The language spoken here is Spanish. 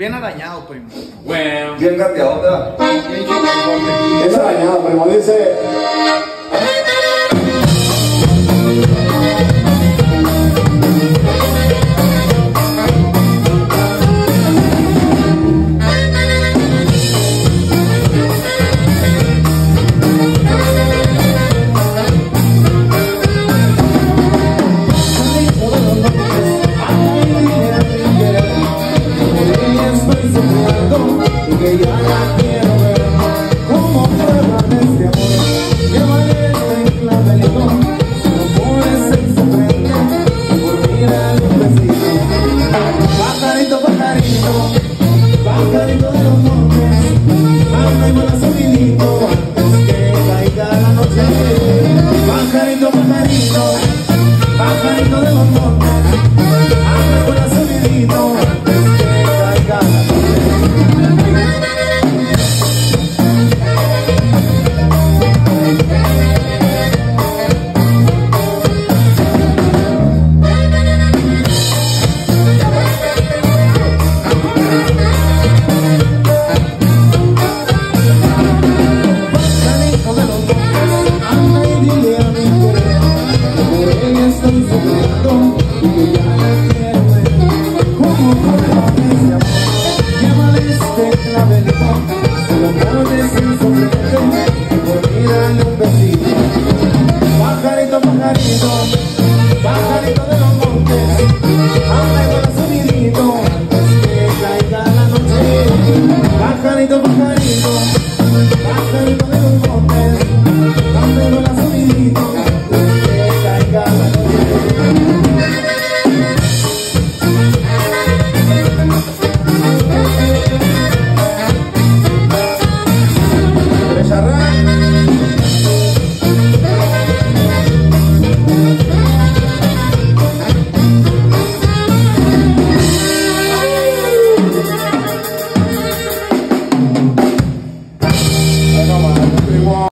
Bien arañado, primo. Bueno. Bien cambiado, ¿verdad? Es arañado, primo, dice. Que ya la quiero ver como prueba de este amor. Llévale el clavelito, si no pones en su frente, por mirar un besito. Pajarito, pajarito, pajarito de los montes, anda y vuela sonidito antes que caiga la noche. Pajarito, pajarito, pajarito de los montes, anda y vuela sonidito.